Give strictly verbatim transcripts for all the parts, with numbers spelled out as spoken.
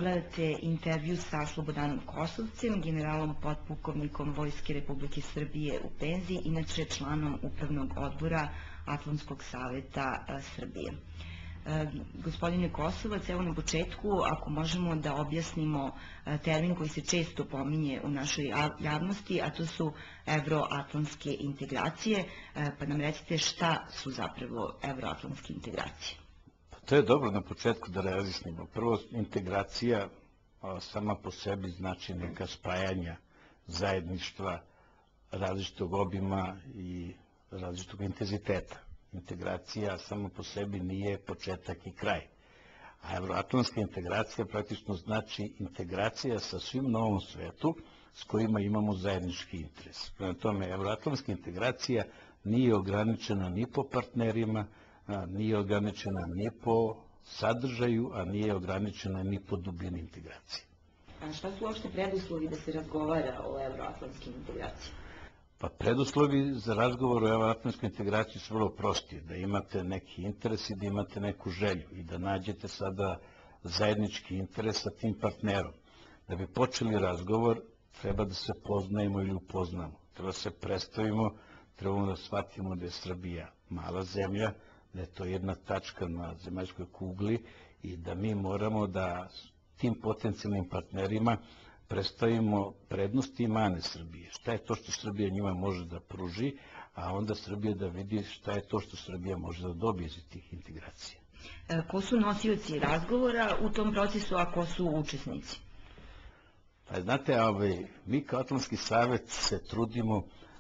pogledate intervju sa Slobodanom Kosovcem, generalom potpukovnikom Vojske Republike Srbije u penziji, inače članom Upravnog odbora Atlantskog saveta Srbije. Gospodine Kosovac, evo na početku, ako možemo da objasnimo termin koji se često pominje u našoj javnosti, a to su evroatlantske integracije, pa nam recite šta su zapravo evroatlantske integracije. To je dobro na početku da razjasnimo. Prvo, integracija sama po sebi znači neka spajanja zajedništva različitog obima i različitog intenziteta. Integracija samo po sebi nije početak i kraj. A evroatlantska integracija praktično znači integracija sa svim na ovom svetu s kojima imamo zajednički interes. Prema tome, evroatlantska integracija nije ograničena ni po partnerima, nije ograničena ni po sadržaju, a nije ograničena ni po dubini integracije. A šta su uopšte preduslovi da se razgovara o evroatlantskim integracijama? Pa preduslovi za razgovor o evroatlantskoj integraciji su vrlo prosti, da imate neki interes i da imate neku želju i da nađete sada zajednički interes sa tim partnerom. Da bi počeli razgovor, treba da se poznajemo ili upoznamo, treba da se predstavimo, trebamo da shvatimo da je Srbija mala zemlja, da je to jedna tačka na zemaljskoj kugli i da mi moramo da tim potencijalnim partnerima predstavimo prednosti i mane Srbije. Šta je to što Srbija njima može da pruži, a onda Srbija da vidi šta je to što Srbija može da dobije iz tih integracija. Ko su nosioci razgovora u tom procesu, a ko su učesnici? Pa znate, mi kao Atlantski savet se trudimo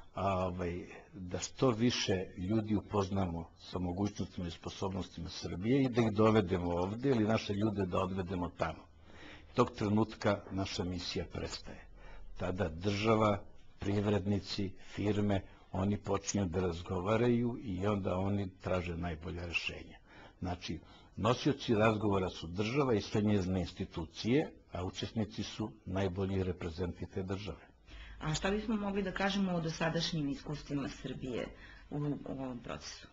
da što više ljudi upoznamo sa mogućnostima i sposobnostima Srbije i da ih dovedemo ovde ili naše ljude da odvedemo tamo. Tog trenutka naša misija prestaje. Tada država, privrednici, firme, oni počinju da razgovaraju i onda oni traže najbolja rešenja. Znači, nosioci razgovora su država i sve njezine institucije, a učesnici su najbolji reprezenti te države. A šta bismo mogli da kažemo o dosadašnjim iskustvima Srbije u ovom procesu?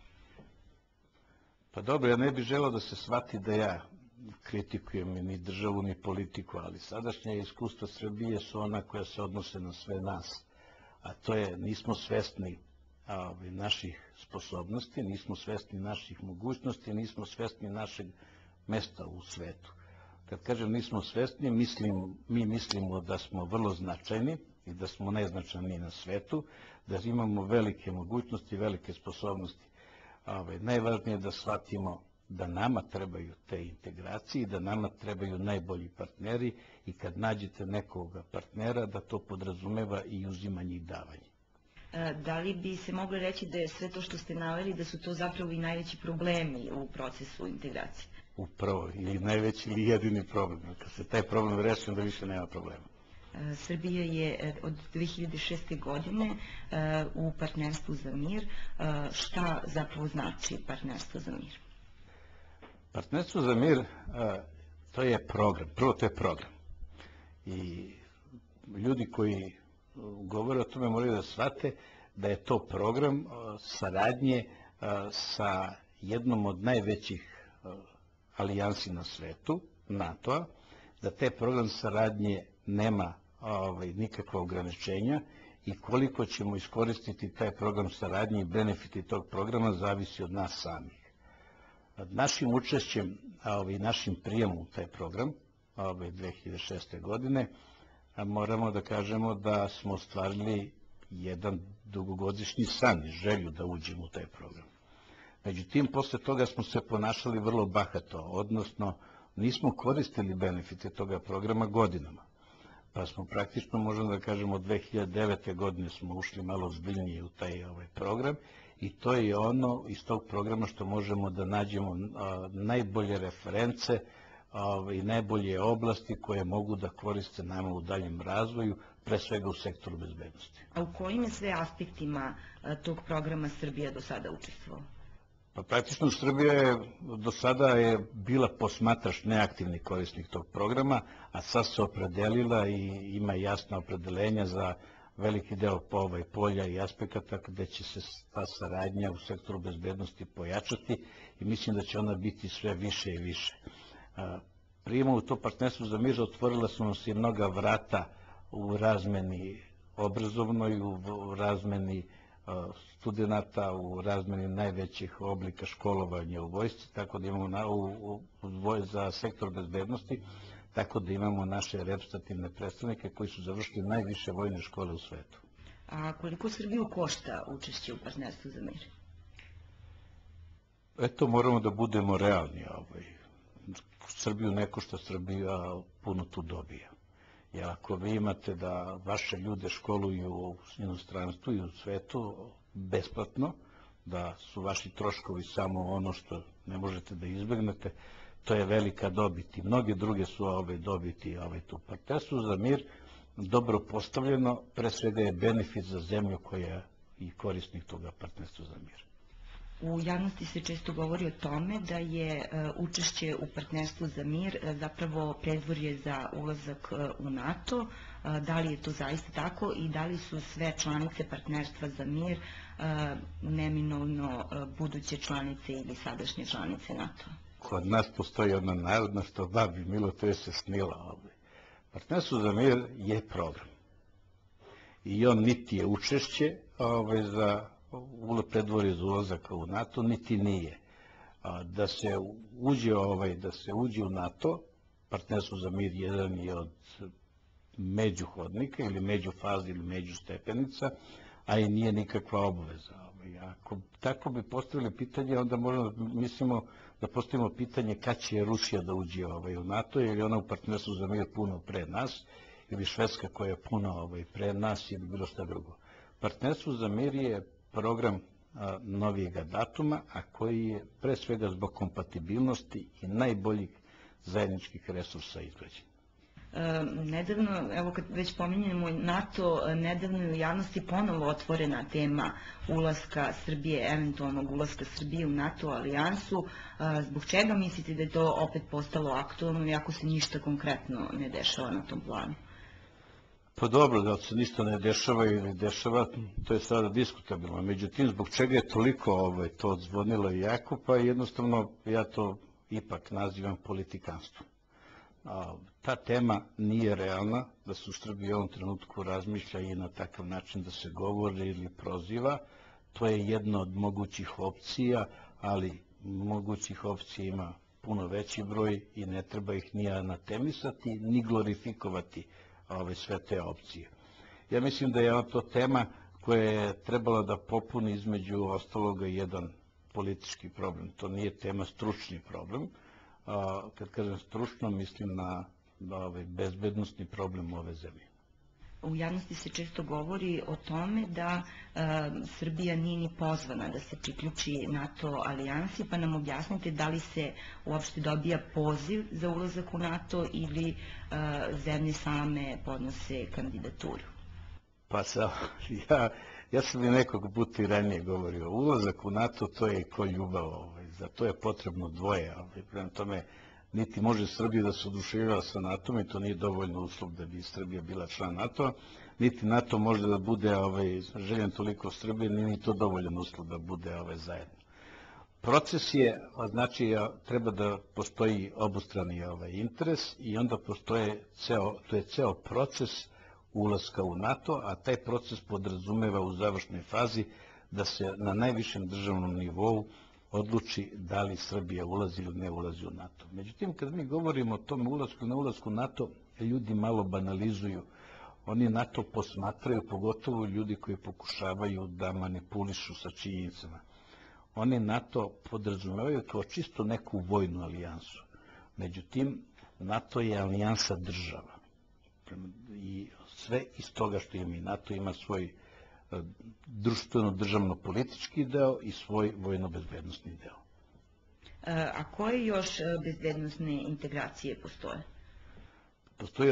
Pa dobro, ja ne bih želeo da se shvati da ja kritikujem ni državu ni politiku, ali sadašnja iskustva Srbije su ona koja se odnose na sve nas, a to je nismo svesni naših sposobnosti, nismo svesni naših mogućnosti, nismo svesni našeg mesta u svetu. Kad kažem nismo svesni, mi mislimo da smo vrlo značajni i da smo najznačajniji na svetu, da imamo velike mogućnosti, velike sposobnosti. Najvažnije je da shvatimo da nama trebaju te integracije i da nama trebaju najbolji partneri i kad nađete nekoga partnera da to podrazumeva i uzimanje i davanje. Da li bi se moglo reći da je sve to što ste naveli da su to zapravo i najveći problemi u procesu integracije? Upravo, ili najveći ili jedini problem. Kad se taj problem reši, onda više nema problema. Srbija je od dve hiljade šeste. godine u partnerstvu za mir. Šta zapravo znači partnerstvo za mir? Partnerstvo za mir, to je program, prvo to je program. I ljudi koji govore o tome moraju da shvate da je to program saradnje sa jednom od najvećih alijansi na svetu, NATO-a, da te program saradnje nema nikakva ograničenja i koliko ćemo iskoristiti taj program saradnje i benefiti tog programa zavisi od nas samih. Našim učešćem i našim prijemom u taj program dve hiljade šeste. godine moramo da kažemo da smo ostvarili jedan dugogodišnji san i želju da uđemo u taj program. Međutim, posle toga smo se ponašali vrlo bahato, odnosno nismo koristili benefite toga programa godinama. Pa smo praktično, možemo da kažemo, od dve hiljade devete. godine smo ušli malo zbiljnije u taj program i to je ono iz tog programa što možemo da nađemo najbolje reference i najbolje oblasti koje mogu da koriste nama u daljem razvoju, pre svega u sektoru bezbednosti. A u kojim je sve aspektima tog programa Srbija do sada učestvovala? Pa praktično Srbija je do sada je bila posmatrač neaktivni korisnik tog programa, a sad se opredelila i ima jasna opredelenja za veliki deo polja i aspekata gde će se ta saradnja u sektoru bezbednosti pojačati i mislim da će ona biti sve više i više. prijemom u to partnerstvo za mir otvorila su nam se mnoga vrata u razmeni obrazovnoj, u razmeni studenta, u razmeni najvećih oblika školovanja u vojsci, tako da imamo na, u, u, za sektor bezbednosti, tako da imamo naše reprezentativne predstavnike koji su završili najviše vojne škole u svetu. A koliko Srbiju košta učešće u partnerstvu za mir? Eto, moramo da budemo realni. Ovaj. Srbiju ne košta, Srbija puno tu dobija. Jer ako vi imate da vaše ljude školuju u inostranstvu i u svetu besplatno, da su vaši troškovi samo ono što ne možete da izbegnete, to je velika dobit. I mnoge druge su ove dobiti ove tu partnerstvo za mir. Dobro postavljeno, pre svega je benefit za zemlju koja je i korisnik toga partnerstva za mir. U javnosti se često govori o tome da je učešće u partnerstvu za mir zapravo predvorje za ulazak u NATO. Da li je to zaista tako i da li su sve članice partnerstva za mir neminovno buduće članice ili sadašnje članice NATO? Kod nas postoji ona narodna što babi milo, to je se snila. Partnerstvo za mir je program. I on niti je učešće ovaj, za predvorje za ulazak u NATO, niti nije. Da se uđe, ovaj, da se uđe u NATO, partnerstvo za mir jedan je od međuhodnika ili međufazi ili međustepenica, a i nije nikakva obaveza. Ako tako bi postavili pitanje, onda možemo da mislimo da postavimo pitanje kad će Rusija da uđe ovaj, u NATO, jer je ona u partnerstvu za mir puno pre nas, ili Švedska koja je puno ovaj, pre nas ili bilo šta drugo. Partnerstvo za mir je program a, novijega datuma, a koji je pre svega zbog kompatibilnosti i najboljih zajedničkih resursa izgrađen. E, nedavno, evo kad već pominjemo NATO, nedavno je u javnosti ponovo otvorena tema ulaska Srbije, eventualnog ulaska Srbije u NATO alijansu. E, zbog čega mislite da je to opet postalo aktualno i ako se ništa konkretno ne dešava na tom planu? Pa dobro, da se ništa ne dešava ili dešava, to je sada diskutabilno. Međutim, zbog čega je toliko ovaj, to odzvonilo i jako, pa jednostavno ja to ipak nazivam politikanstvom. A, ta tema nije realna, da se u Srbiji u ovom trenutku razmišlja i na takav način da se govori ili proziva. To je jedna od mogućih opcija, ali mogućih opcija ima puno veći broj i ne treba ih ni anatemisati, ni glorifikovati ove sve te opcije. Ja mislim da je to tema koja je trebala da popuni između ostaloga jedan politički problem. To nije tema stručni problem. A, kad kažem stručno, mislim na, na ovaj bezbednostni problem ove zemlje. U javnosti se često govori o tome da e, Srbija nije ni pozvana da se priključi NATO alijansi, pa nam objasnite da li se uopšte dobija poziv za ulazak u NATO ili e, zemlje same podnose kandidaturu. Pa sa, ja, ja sam i nekog puta i ranije govorio, ulazak u NATO to je ko ljubav, ovaj, za to je potrebno dvoje, ovaj, prema tome niti može Srbija da se oduševljava sa NATO-om i to nije dovoljno uslov da bi Srbija bila član NATO-a, niti NATO može da bude ovaj, željen toliko Srbije, ni to dovoljan uslov da bude ovaj, zajedno. Proces je, znači treba da postoji obostrani ovaj, interes i onda postoje ceo, to je ceo proces ulaska u NATO, a taj proces podrazumeva u završnoj fazi da se na najvišem državnom nivou odluči da li Srbija ulazi ili ne ulazi u NATO. Međutim, kad mi govorimo o tome ulasku ili ne ulasku u NATO, ljudi malo banalizuju. Oni NATO posmatraju, pogotovo ljudi koji pokušavaju da manipulišu sa činjenicama. Oni NATO podrazumevaju kao čisto neku vojnu alijansu. Međutim, NATO je alijansa država. I sve iz toga što ima i NATO ima svoj društveno-državno-politički deo i svoj vojno-bezbednostni deo. A koje još bezbednostne integracije postoje? Postoji